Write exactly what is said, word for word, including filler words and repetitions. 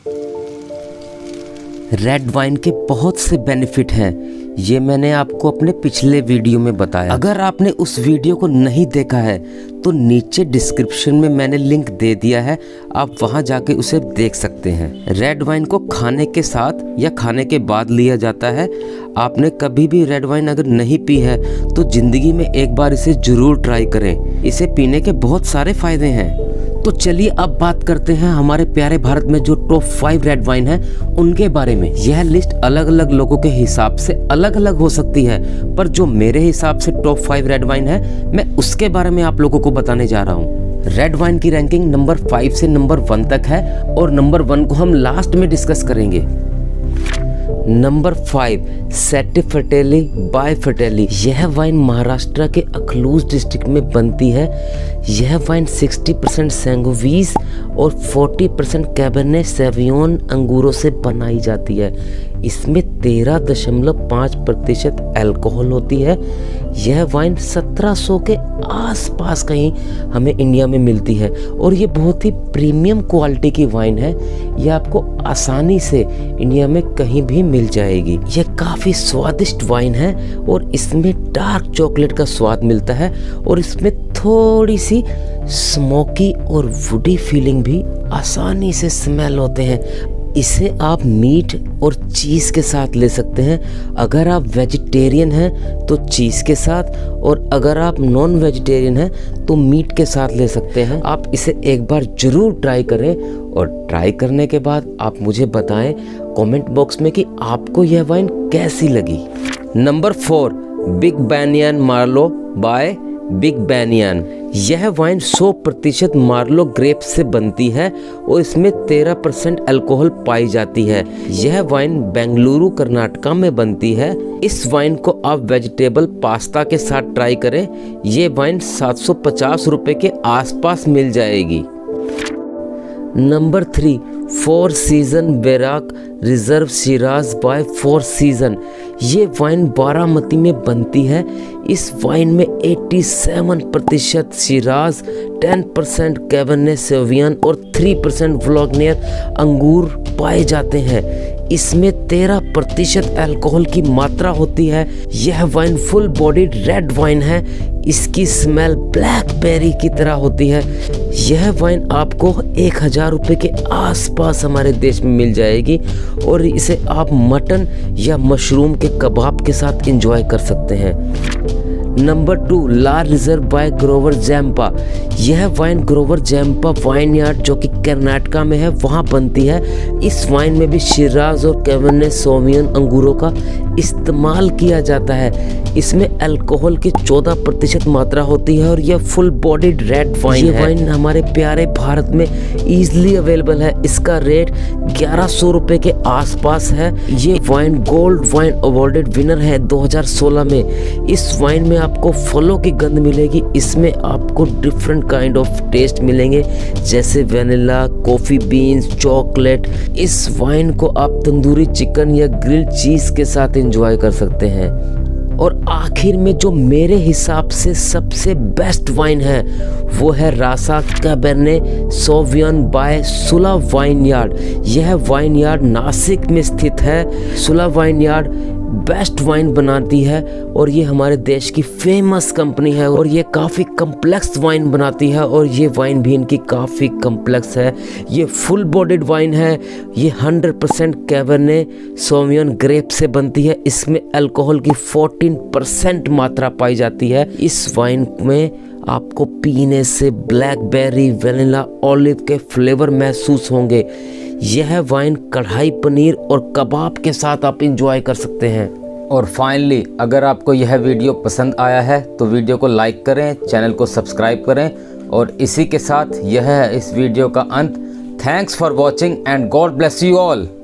Red wine के बहुत से बेनिफिट हैं, ये मैंने आपको अपने पिछले वीडियो में बताया। अगर आपने उस वीडियो को नहीं देखा है तो नीचे डिस्क्रिप्शन में मैंने लिंक दे दिया है, आप वहां जाके उसे देख सकते हैं। रेड वाइन को खाने के साथ या खाने के बाद लिया जाता है। आपने कभी भी रेड वाइन अगर नहीं पी है तो ज़िंदगी में एक बार इसे ज़रूर ट्राई करें। इसे पीने के बहुत सारे फ़ायदे हैं। तो चलिए अब बात करते हैं हमारे प्यारे भारत में जो टॉप फाइव रेड वाइन है उनके बारे में। यह लिस्ट अलग अलग लोगों के हिसाब से अलग अलग हो सकती है, पर जो मेरे हिसाब से टॉप फाइव रेड वाइन है मैं उसके बारे में आप लोगों को बताने जा रहा हूँ। रेड वाइन की रैंकिंग नंबर फाइव से नंबर वन तक है और नंबर वन को हम लास्ट में डिस्कस करेंगे। नंबर फाइव, सेटी फ्रैटेली बाय फ्रैटेली। यह वाइन महाराष्ट्र के अखलूज डिस्ट्रिक्ट में बनती है। यह वाइन साठ परसेंट सैंगोवीज और चालीस परसेंट कैबरनेट सैवियोन अंगूरों से बनाई जाती है। इसमें तेरह दशमलव पाँच प्रतिशत अल्कोहल होती है। यह वाइन सत्रह सौ के आसपास कहीं हमें इंडिया में मिलती है और ये बहुत ही प्रीमियम क्वालिटी की वाइन है। यह आपको आसानी से इंडिया में कहीं भी मिल जाएगी। यह काफ़ी स्वादिष्ट वाइन है और इसमें डार्क चॉकलेट का स्वाद मिलता है और इसमें थोड़ी सी स्मोकी और वुडी फीलिंग भी आसानी से स्मेल होते हैं। इसे आप मीट और चीज़ के साथ ले सकते हैं। अगर आप वेजिटेरियन हैं तो चीज़ के साथ, और अगर आप नॉन वेजिटेरियन हैं तो मीट के साथ ले सकते हैं। आप इसे एक बार ज़रूर ट्राई करें और ट्राई करने के बाद आप मुझे बताएं कमेंट बॉक्स में कि आपको यह वाइन कैसी लगी। Number four, Big Banyan Merlot by Big Banyan. यह वाइन सौ प्रतिशत मार्लो ग्रेप से बनती है और इसमें तेरह परसेंट अल्कोहल पाई जाती है। यह वाइन बेंगलुरु कर्नाटका में बनती है। इस वाइन को आप वेजिटेबल पास्ता के साथ ट्राई करें। ये वाइन सात सौ पचास रुपये के आसपास मिल जाएगी। Number three, Four Season Barrique Reserve Shiraz by Four Season. ये वाइन बारामती में बनती है। इस वाइन में सत्तासी प्रतिशत शिराज, दस परसेंट कैबरनेट सौवियन और तीन परसेंट व्लाग्नेर अंगूर पाए जाते हैं। इसमें तेरह प्रतिशत अल्कोहल की मात्रा होती है। यह wine full bodied red wine है। इसकी स्मेल ब्लैकबेरी की तरह होती है। यह वाइन आपको एक हजार रुपये के आसपास हमारे देश में मिल जाएगी और इसे आप मटन या मशरूम के कबाब के साथ एंजॉय कर सकते हैं। Number two, La Reserve by Grover Zampa. यह wine Grover Zampa vineyard जो कि कर्नाटका में है वहाँ बनती है। इस वाइन में भी शिराज और कैबरनेट सौवियन अंगूरों का इस्तेमाल किया जाता है। इसमें अल्कोहल की चौदह प्रतिशत मात्रा होती है और यह फुल बॉडीड रेड वाइन है। ये वाइन हमारे प्यारे भारत में इजीली अवेलेबल है। इसका रेट ग्यारह सौ रुपये के आसपास है। ये wine gold wine awarded winner है दो हज़ार सोलह में। इस वाइन में आपको फलों की गंध मिलेगी। इसमें आपको डिफरेंट काइंड ऑफ टेस्ट मिलेंगे जैसे वेनिला, कॉफ़ी बीन्स, चॉकलेट। इस वाइन को आप तंदूरी चिकन या ग्रिल्ड चीज़ के साथ एंजॉय कर सकते हैं। और आखिर में जो मेरे हिसाब से सबसे बेस्ट वाइन है वो है Rasa cabernet sauvignon by Sula vineyard. यह वाइन यार्ड नासिक में स्थित है। सुला वाइन यार्ड बेस्ट वाइन बनाती है और ये हमारे देश की फेमस कंपनी है और ये काफ़ी कम्प्लेक्स वाइन बनाती है और ये वाइन भी इनकी काफ़ी कम्प्लेक्स है। ये फुल बॉडीड वाइन है। ये hundred percent cabernet sauvignon grape से बनती है। इसमें अल्कोहल की चौदह परसेंट मात्रा पाई जाती है। इस वाइन में आपको पीने से ब्लैकबेरी, वेनिला, ऑलिव के फ्लेवर महसूस होंगे। यह वाइन कढ़ाई पनीर और कबाब के साथ आप इंजॉय कर सकते हैं। और फाइनली, अगर आपको यह वीडियो पसंद आया है तो वीडियो को लाइक करें, चैनल को सब्सक्राइब करें और इसी के साथ यह है इस वीडियो का अंत। Thanks for watching and God bless you all.